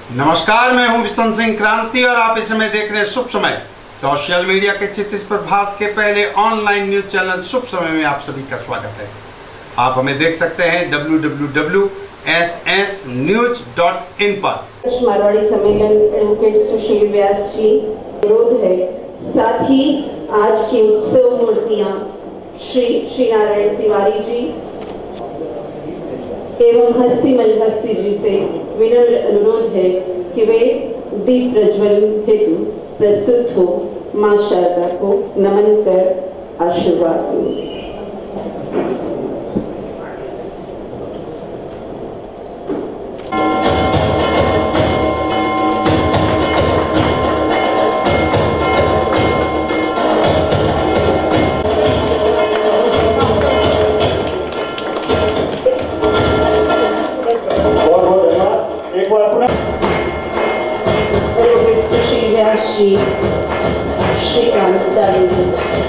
नमस्कार, मैं हूं विशन सिंह क्रांति और आप इस समय देख रहे हैं शुभ समय। सोशल मीडिया के क्षेत्र पर भारत के पहले ऑनलाइन न्यूज चैनल शुभ समय में आप सभी का स्वागत है। आप हमें देख सकते हैं www.ssnews.in पर। मारवाड़ी सम्मेलन एडवोकेट सुशील व्यास जी विरोध है। साथ ही आज की उत्सव मूर्तियां श्री नारायण तिवारी जी एवं हस्ती जी से विनम्र अनुरोध है कि वे दीप प्रज्वलन हेतु प्रस्तुत हो, मां शारदा को नमन कर आशीर्वाद दें। सुशील व्यास जी, श्रीकांत दारेजी।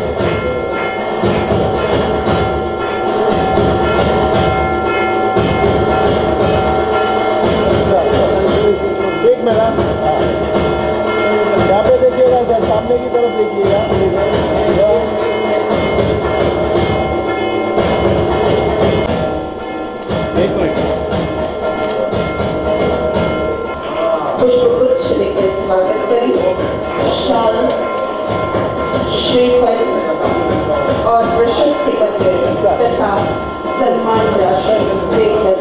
एक मिनट यहाँ पे देखिएगा सर, सामने की तरफ देखिएगा। एक मिनट पुष्पगुच्छ लेकर स्वागत करें। शाल, श्रीफल और प्रशस्ति पत्र तथा सम्मान राशि देकर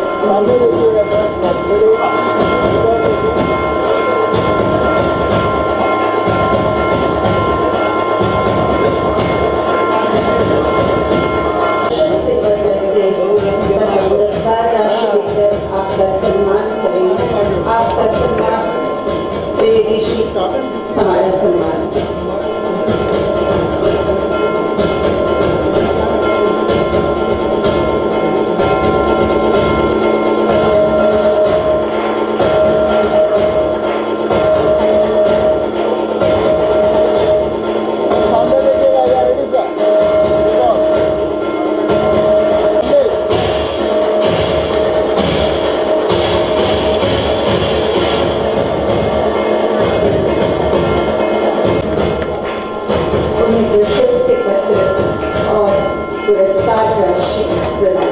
पुरस्कार राशि देकर आपका सम्मान करें। आपका सम्मान विदेशी हमारा सम्मान। प्रशस्ति पत्र और पुरस्कार राशि प्रदान।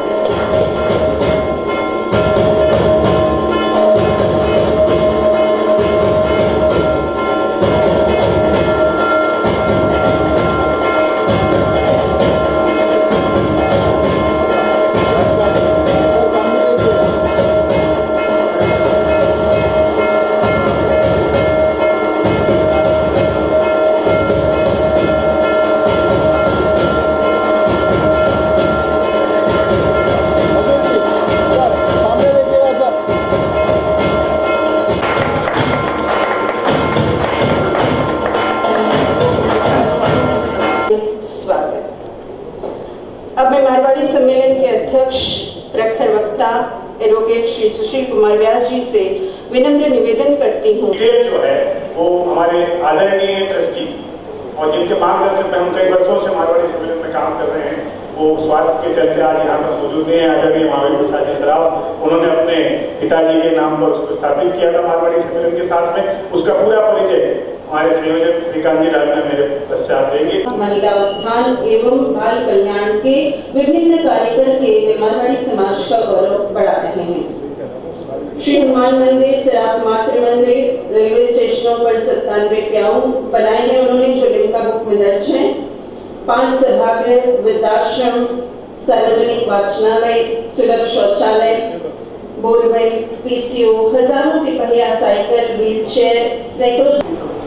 अब मैं मारवाड़ी सम्मेलन के अध्यक्ष प्रखर वक्ता एडवोकेट श्री सुशील कुमार व्यास जी से विनम्र निवेदन करती हूँ। जो है वो हमारे आदरणीय ट्रस्टी और जिनके मार्गदर्शन में हम कई वर्षों से मारवाड़ी सम्मेलन में काम कर रहे हैं, वो स्वास्थ्य के चलते आज यहाँ पर मौजूद नहीं है। आदरणीय महावीर प्रसाद जी सराफ, उन्होंने अपने पिताजी के नाम पर उसको स्थापित किया था मारवाड़ी सम्मेलन के साथ में। उसका पूरा परिचय हमारे संयोजक श्रीकांत जी डालना मेरे पश्चात देंगे। महिला उत्थान एवं बाल कल्याण के विभिन्न कार्य करके वे मारवाड़ी समाज का गौरव बढ़ा रहे हैं। श्री हनुमान मंदिर, सराफ मातृ मंदिर, रेलवे स्टेशनों पर 97 प्याऊ बनाए हैं उन्होंने, जो लिम्का बुक में दर्ज है। 5 सभागृह, वृद्धाश्रम, सार्वजनिक वाचनालय, सुलभ शौचालय, बोरवेल, पीसीओ, हजारों तिपहिया साइकिल, व्हील चेयर, सैकड़ों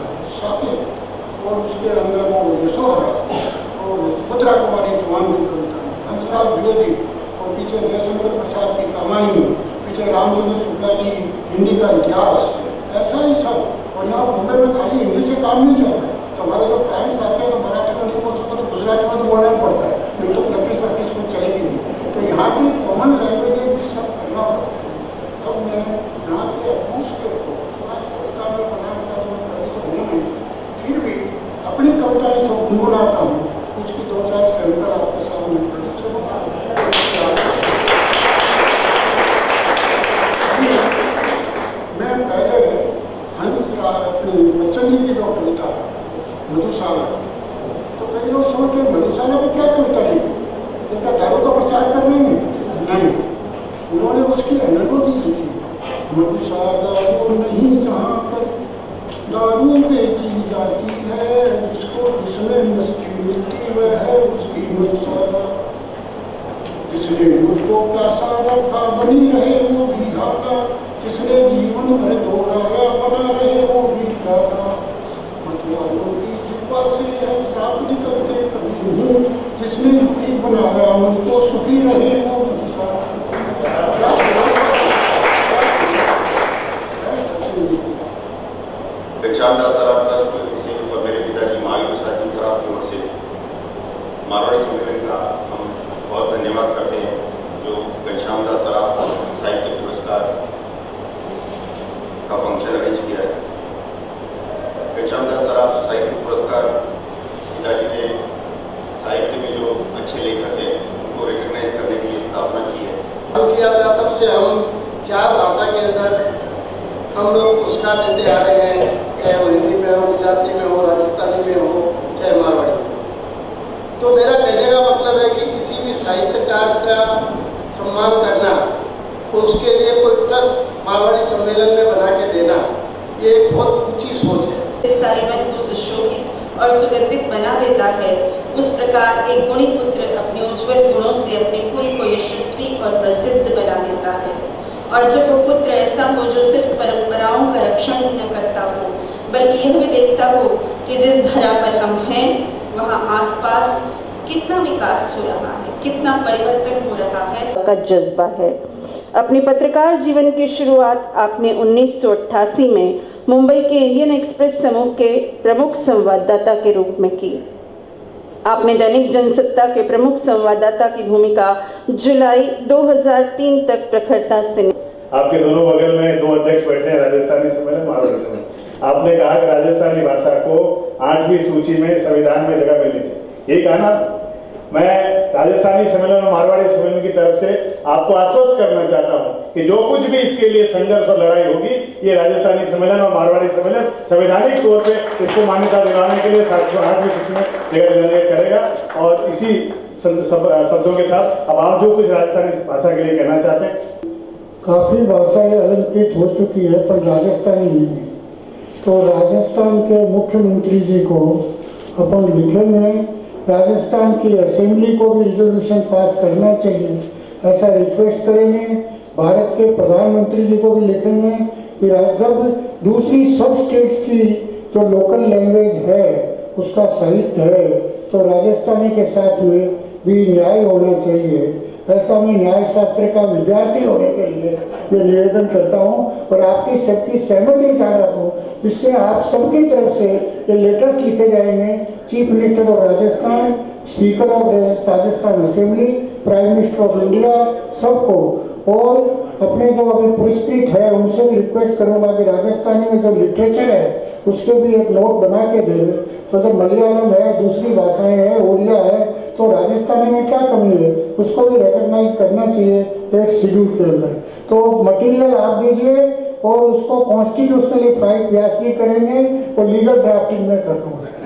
और उसके अंदर वो यशोधरा और सुभद्रा कुमारी चौहान हंसराज द्विवेदी और पीछे जयशंकर प्रसाद की कहानी, पीछे रामचंद्र शुक्ला की हिंदी का इतिहास, ऐसा ही सब। और यहाँ मुंबई में खाली हिंदी से काम नहीं चल रहा है, तो हमारे जो क्राइम्स आते हैं तो मराठी में नहीं बोल सकते तो गुजराती में तो बोलना ही पड़ता है, नहीं तो प्रैक्टिस कुछ चलेगी नहीं। तो यहाँ की कॉमन लैंग्वेज भी सब करना पड़ता है। तब मैं यहाँ के अपूस के फिर भी अपनी कविताएं जो गुनगुनाता हूँ उसकी 2-4 सैंपल आपके सामने मैं पहले संगीत की जो कविता मधुशाला, तो कई लोग सोचते मधुशाला में क्या कविता लिखी, क्या दारू का प्रचार करने में? नहीं, उन्होंने उसकी अनुभूति लिखी। मधुशाला वो नहीं जहाँ पर दारू बेची जाती है, जिसको जिसमें मस्ती मिलती वह है उसकी मधुशाला। जिसने मुझको प्यासा रखा बनी रहे वो भी धागा, जिसने जीवन भर दोहराया बना रहे वो भी धागा। मतवालों की जिह्वा से है श्राप निकलते कभी नहीं, जिसने दुखी बनाया मुझको सुखी रहे वो मधुशाला। घनश्यामदास सराफ ट्रस्ट विषय पर मेरे पिताजी महावीर प्रसाद जी सराफ की ओर से मारवाड़ी सम्मेलन का हम बहुत धन्यवाद करते हैं, जो घनश्यामदास सराफ साहित्य पुरस्कार का फंक्शन अरेंज किया है। घनश्यामदास सराफ साहित्य पुरस्कार पिताजी ने साहित्य में जो अच्छे लेखक हैं उनको रिकग्नाइज करने के लिए स्थापना की है। किया गया तब से हम 4 भाषा के अंदर हम लोग पुरस्कार देते आ रहे हैं, चाहे वो हिंदी में हो, गुजराती में हो, राजस्थानी में हो, चाहे मारवाड़ी में हो। तो मेरा कहने का मतलब है कि किसी भी साहित्यकार का सम्मान करना, तो उसके लिए कोई ट्रस्ट मारवाड़ी सम्मेलन में बना के देना, ये एक बहुत ऊंची सोच है। सारे मन को सुशोभित और सुगंधित बना देता है, उस प्रकार एक गुणी पुत्र अपने उज्जवल गुणों से अपने कुल को यशस्वी और प्रसिद्ध बना देता है। और जब वो पुत्र ऐसा हो जो सिर्फ परंपराओं का रक्षण न करता हो, बल्कि यह भी देखता हो कि जिस धरा पर हम हैं वहाँ आसपास कितना विकास हो रहा है, कितना परिवर्तन हो रहा है का जज्बा है। अपनी पत्रकार जीवन की शुरुआत आपने 1988 में मुंबई के इंडियन एक्सप्रेस समूह के प्रमुख संवाददाता के रूप में की। आपने दैनिक जनसत्ता के प्रमुख संवाददाता की भूमिका जुलाई 2003 तक प्रखरता से। आपके दोनों बगल में 2 अध्यक्ष बैठे हैं, राजस्थानी सम्मेलन, मारवाड़ी सम्मेलन। आपने कहा कि राजस्थानी भाषा को 8वीं सूची में संविधान में जगह मिलनी चाहिए, ये कहा ना। मैं राजस्थानी सम्मेलन और मारवाड़ी सम्मेलन की तरफ से आपको आश्वस्त करना चाहता हूं कि जो कुछ भी इसके लिए संघर्ष और लड़ाई होगी, ये राजस्थानी सम्मेलन और मारवाड़ी सम्मेलन संवैधानिक तौर पे इसको मान्यता दिलाने के लिए 8वीं सूची में जगह दिलाने करेगा। और इसी शब्दों के साथ अब आप जो कुछ राजस्थानी भाषा के लिए कहना चाहते हैं। काफ़ी भाषाएं अलंकृत हो चुकी है पर राजस्थानी नहीं है, तो राजस्थान के मुख्यमंत्री जी को अपन लिखेंगे, राजस्थान की असेंबली को भी रिजोल्यूशन पास करना चाहिए, ऐसा रिक्वेस्ट करेंगे। भारत के प्रधानमंत्री जी को भी लिखेंगे कि जब दूसरी सब स्टेट्स की जो लोकल लैंग्वेज है उसका साहित्य है, तो राजस्थानी के साथ में भी न्याय होना चाहिए। ऐसा मैं न्याय शास्त्र का विद्यार्थी होने के लिए ये निवेदन करता हूँ और आपकी सबकी सहमति चाहता हूँ, जिससे आप सबकी तरफ से ये लेटर्स लिखे जाएंगे chief minister of Rajasthan, speaker of Rajasthan assembly, prime minister of India, सबको। और अपने जो अभी पुरस्कृत है उनसे भी रिक्वेस्ट करूँगा कि राजस्थानी में जो लिटरेचर है उसके भी एक नोट बना के दें। तो जब मलयालम है, दूसरी भाषाएं हैं, उड़िया है, तो राजस्थानी में क्या कमी है, उसको भी रिकॉग्नाइज करना चाहिए एक शेड्यूल के अंदर। तो मटेरियल आप दीजिए और उसको कॉन्स्टिट्यूशनली फाइल व्यास भी करेंगे और लीगल ड्राफ्टिंग में कर दूँगा।